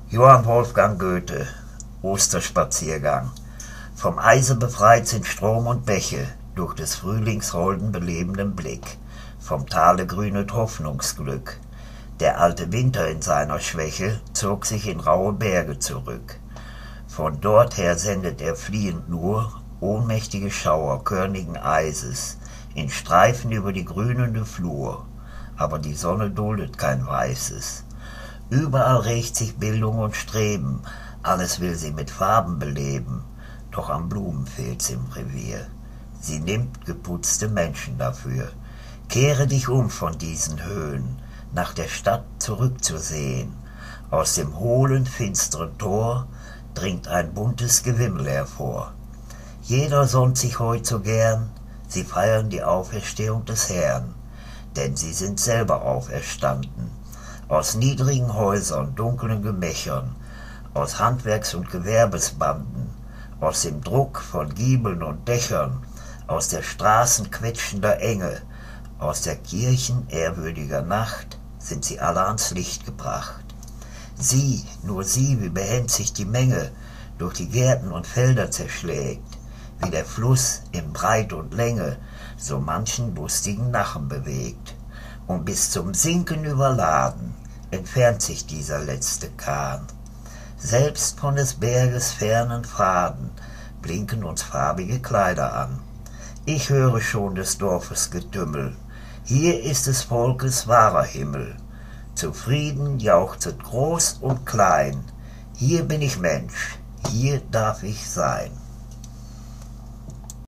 Johann Wolfgang Goethe, Osterspaziergang. Vom Eise befreit sind Strom und Bäche, durch des Frühlings holden belebenden Blick. Vom Tale grünet Hoffnungsglück. Der alte Winter in seiner Schwäche zog sich in raue Berge zurück. Von dort her sendet er fliehend nur ohnmächtige Schauer körnigen Eises, in Streifen über die grünende Flur. Aber die Sonne duldet kein Weißes. Überall regt sich Bildung und Streben, alles will sie mit Farben beleben, doch an Blumen fehlt's im Revier. Sie nimmt geputzte Menschen dafür. Kehre dich um von diesen Höhen, nach der Stadt zurückzusehen. Aus dem hohlen, finsteren Tor dringt ein buntes Gewimmel hervor. Jeder sonnt sich heut so gern, sie feiern die Auferstehung des Herrn, denn sie sind selber auferstanden. Aus niedrigen Häusern, dunklen Gemächern, aus Handwerks- und Gewerbesbanden, aus dem Druck von Giebeln und Dächern, aus der Straßen quetschender Enge, aus der Kirchen ehrwürdiger Nacht sind sie alle ans Licht gebracht. Sieh, nur sieh, wie behend sich die Menge durch die Gärten und Felder zerschlägt, wie der Fluss in Breit und Länge so manchen lustigen Nachen bewegt. Und bis zum Sinken überladen entfernt sich dieser letzte Kahn. Selbst von des Berges fernen Pfaden blinken uns farbige Kleider an. Ich höre schon des Dorfes Getümmel, hier ist des Volkes wahrer Himmel. Zufrieden jauchzet groß und klein, hier bin ich Mensch, hier darf ich sein.